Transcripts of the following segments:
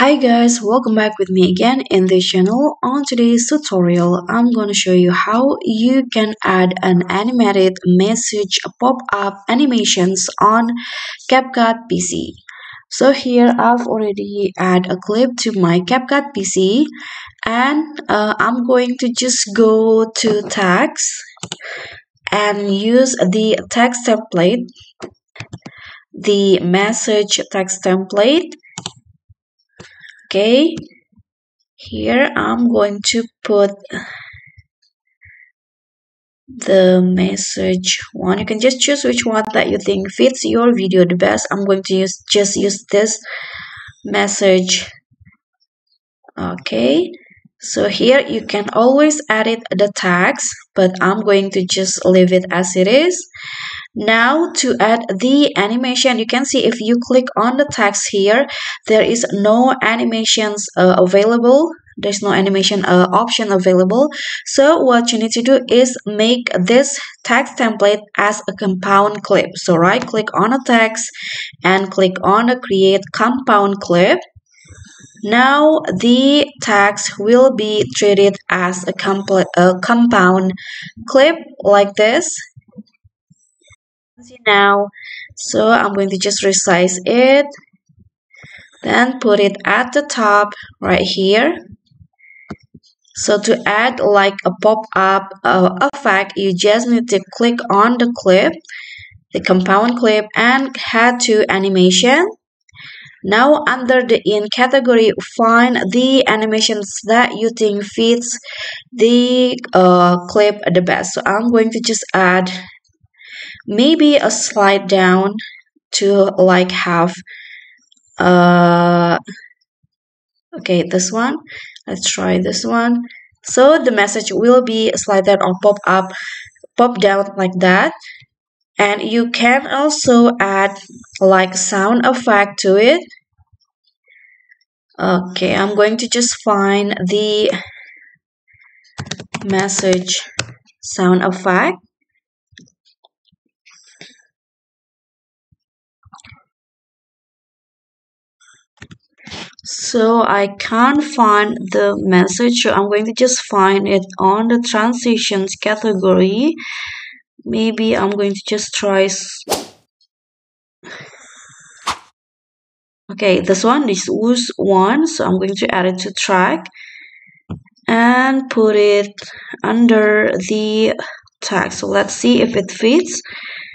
Hi guys, welcome back with me again in this channel. On today's tutorial, I'm going to show you how you can add an animated message pop-up animations on CapCut PC. So here I've already add a clip to my CapCut PC and I'm going to just go to text and use the text template, the message text template. Okay, here I'm going to put the message one. You can just choose which one that you think fits your video the best. I'm going to use this message. Okay, so here you can always edit the text, but I'm going to just leave it as it is. Now to add the animation, you can see if you click on the text here, there is no animations available. There's no animation option available. So what you need to do is make this text template as a compound clip. So right click on a text and click on a create compound clip. Now the text will be treated as a compound clip like this. See now, so I'm going to just resize it, then put it at the top right here. So to add like a pop-up effect, you just need to click on the clip, the compound clip, and head to animation. Now under the in category, find the animations that you think fits the clip the best. So I'm going to just add maybe a slide down to like have okay, this one. Let's try this one. So the message will be slided or pop down like that. And you can also add like sound effect to it. Okay, I'm going to just find the message sound effect. So I can't find the message, so I'm going to just find it on the transitions category. Maybe I'm going to just try. Okay, this one is who's one, so I'm going to add it to track and put it under the tag. So let's see if it fits.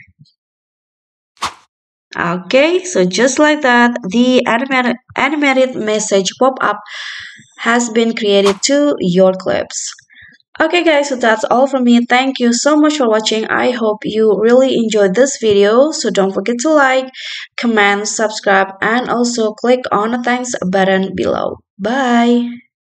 Okay, so just like that, the animated message pop-up has been created to your clips. Okay guys, so that's all from me. Thank you so much for watching. I hope you really enjoyed this video. So don't forget to like, comment, subscribe, and also click on the thanks button below. Bye!